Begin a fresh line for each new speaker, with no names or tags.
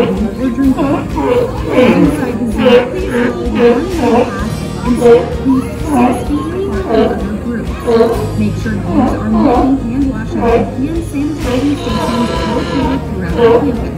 eating or drinking. Inside the zoo, please follow the one-way path and stay at least 6 feet apart from other groups. Make sure dogs are moving hand washing and hand sanitizing stations located throughout the campus.